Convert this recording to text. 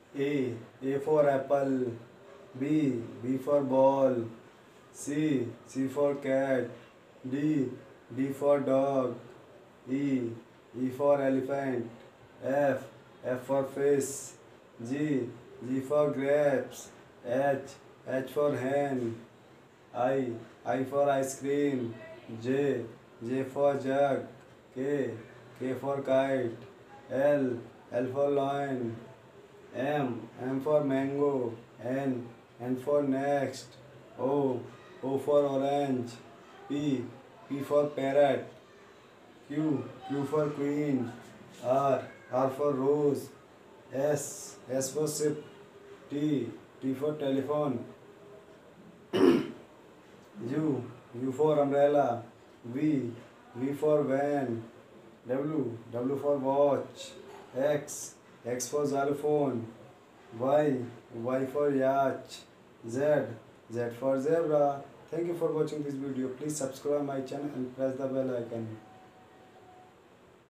A for apple. B for ball. C for cat. D for dog. E for elephant. F for fish. G for grapes. H for hen. I for ice cream. J for jug. K for kite. L for lion. M for mango. N for next. O for orange. P for parrot. Q for queen. R for rose. S for ship. T for telephone. U for umbrella. V for van. W for watch. X for xylophone. Y for yacht. Z for zebra. Thank you for watching this video. Please subscribe my channel and press the bell icon.